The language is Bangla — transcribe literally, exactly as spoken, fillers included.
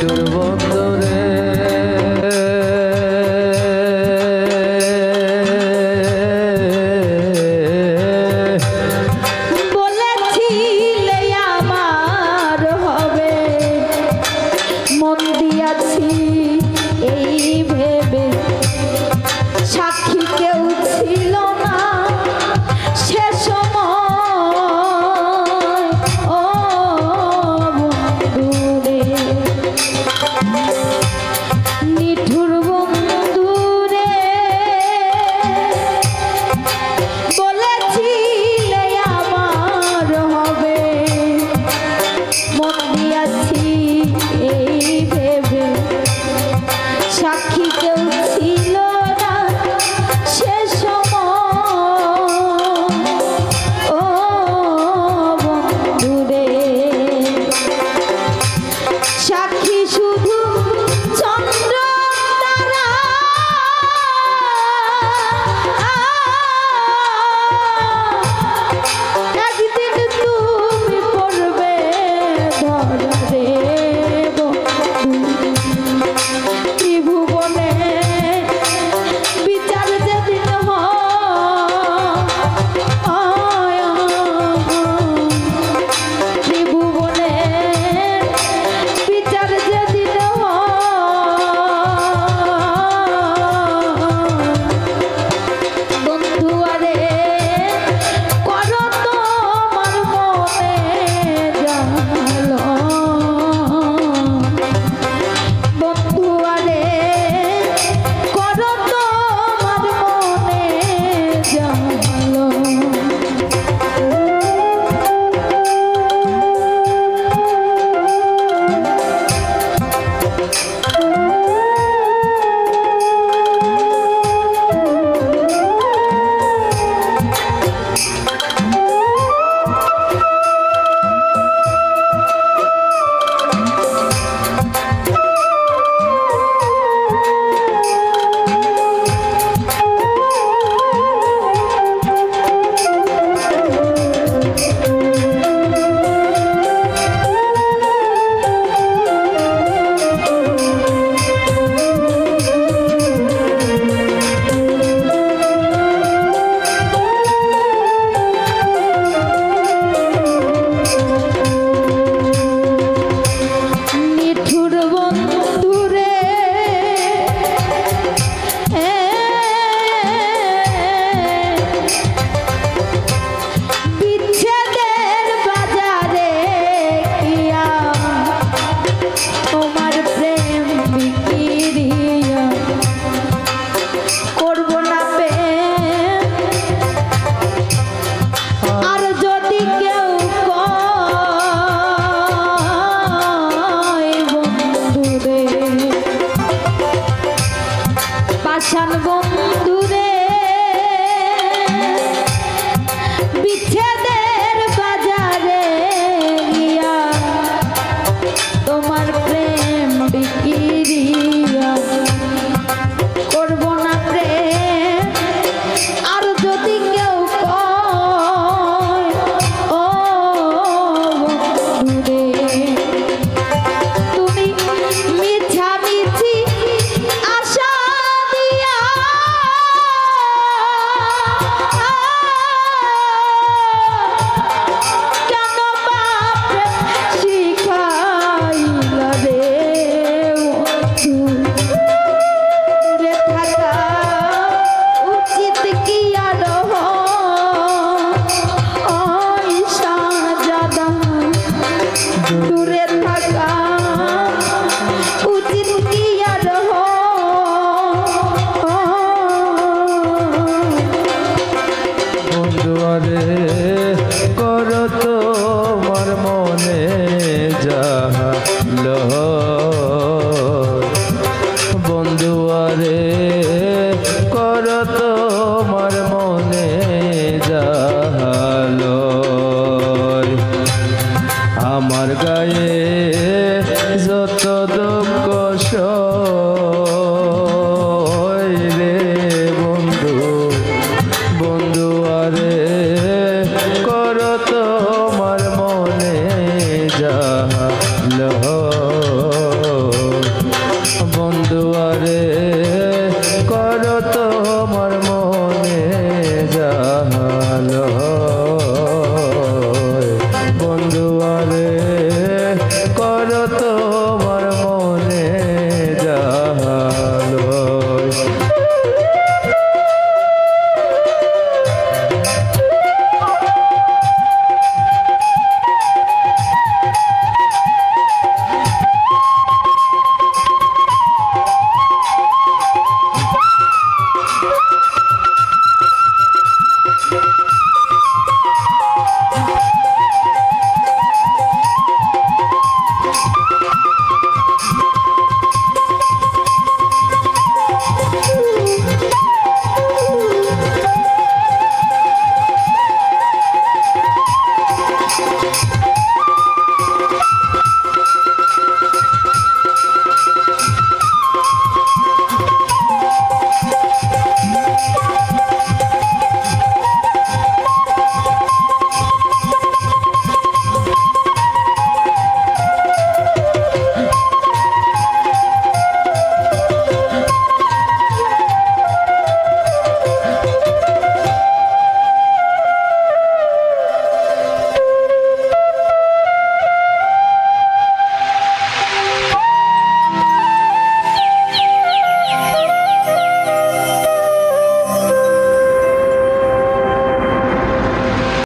নিঠুর বন্ধু রে বলেছিলে আমার হবে, মন দিয়াছি এই ভেবে, সাক্ষী কেউ ছিল না সে সময়। ও বন্ধুরে, নিঠুর বন্ধুরে, বলেছিলে আমার হবে, মন দিয়াছি এই ভেবে, সাক্ষী কেউ ছিল না সে সময়। ও বন্ধুরে, সাক্ষী শুধু চন্দ্র তারা, একদিন তুমি পড়বে ধরা রে ত্রিভুবনে, বিচার যেদিন হয় ত্রিভুবনে, বিচার যেদিন হয়। বন্ধু আরে করো তোমার মনে জালো, বন্ধু আরে করো তোমার মনে জালো। নিঠুর বন্ধুরে, বিচ্ছেদের বাজারে কিয়া তোমার প্রেম বিক্রিয়া, করবো না প্রেম আর যদি কেউ কয় বন্ধুরে, পাষাণ বন্ধুরে, বিচ্ছেদের বাজারে গিয়া তোমার প্রেম বিক্রিয়া, করবো না প্রেম আর যদি কেউ কয়। ও বন্ধুরে, তুমি মিছামিছি আশা দিয়া কেন বাপরে শিখাইলা রে দূরে থাকা উচিত কি আর হয় শাহজাদা, দূরে থাকা উচিত কি আর বন্ধু রে করো তোমার মনে জালো, বন্ধু রে করো তোমার মনে জালো। আমার গায়ে যত দুঃখ